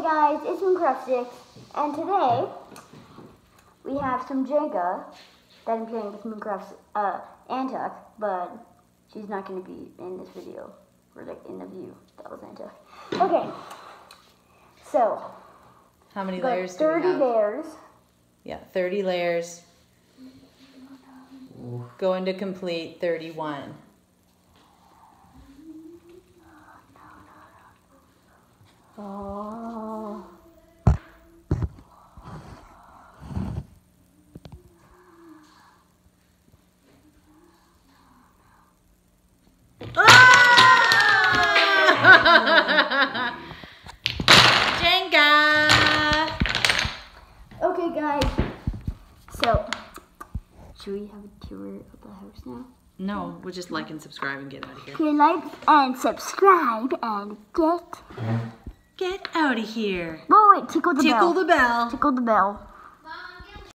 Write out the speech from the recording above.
guys, it's Mooncraft6, and today we have some Jenga that I'm playing with Mooncraft's Antuck, but she's not going to be in this video, or like in the view. That was Antuck. Okay, so how many layers do we have? 30 layers. Yeah, 30 layers. Going to complete 31. Oh. Jenga! Okay, guys. So, should we have a tour of the house now? No, we'll just like and subscribe and get out of here. Okay, like and subscribe and Get out of here. Oh wait, tickle the bell. Tickle the bell. Tickle the bell.